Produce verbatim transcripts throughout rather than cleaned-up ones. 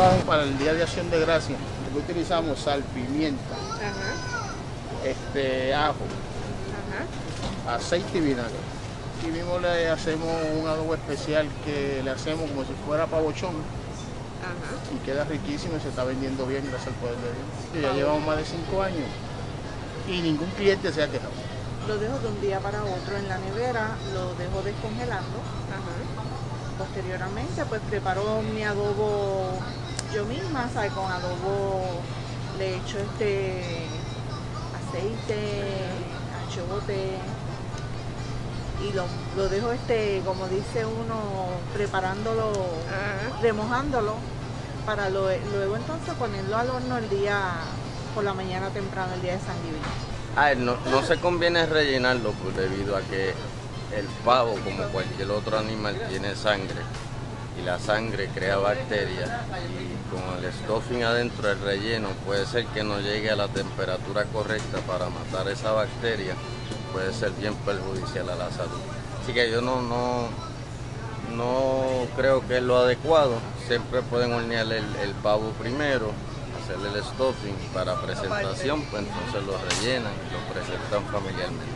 trabajo para el Día de Acción de Gracias. Aquí utilizamos sal, pimienta, Ajá. este, ajo, Ajá. aceite y vinagre. Aquí mismo le hacemos un adobo especial que le hacemos como si fuera pavochón Ajá. y queda riquísimo y se está vendiendo bien gracias al poder de Dios. Ya llevamos más de cinco años y ningún cliente se ha quejado. Lo dejo de un día para otro en la nevera, lo dejo descongelando. Ajá. Posteriormente pues preparo mi adobo yo misma, ¿sabes? Con adobo le echo este aceite, achote y lo, lo dejo este, como dice uno, preparándolo, uh-huh. remojándolo para lo, luego entonces ponerlo al horno el día, por la mañana temprano, el día de San Livio. Ah, no, no se conviene rellenarlo pues, debido a que el pavo, como cualquier otro animal, tiene sangre y la sangre crea bacterias y con el stuffing adentro del relleno puede ser que no llegue a la temperatura correcta para matar esa bacteria, puede ser bien perjudicial a la salud. Así que yo no, no, no creo que es lo adecuado. Siempre pueden hornear el, el pavo primero, hacerle el stuffing para presentación, pues entonces lo rellenan y lo presentan familiarmente.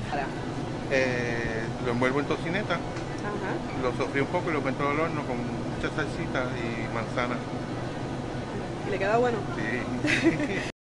Eh, lo envuelvo en tocineta, Ajá. lo sofrí un poco y lo meto al horno con mucha salsita y manzana. ¿Y le queda bueno? Sí.